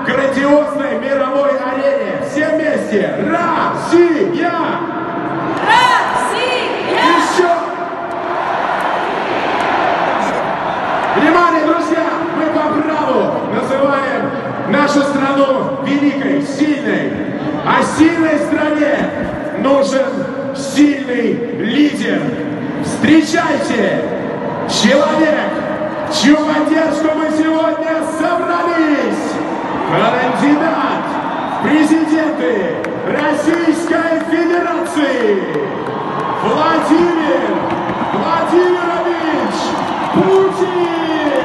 грандиозной мировой арене. Все вместе. Россия! Россия! Еще! Внимание, друзья! Мы по праву называем нашу страну великой, сильной. А сильной стране нужен сильный лидер. Встречайте! Человек, чью поддержку мы сегодня собрались. Кандидат в президенты Российской Федерации Владимир Владимирович Путин!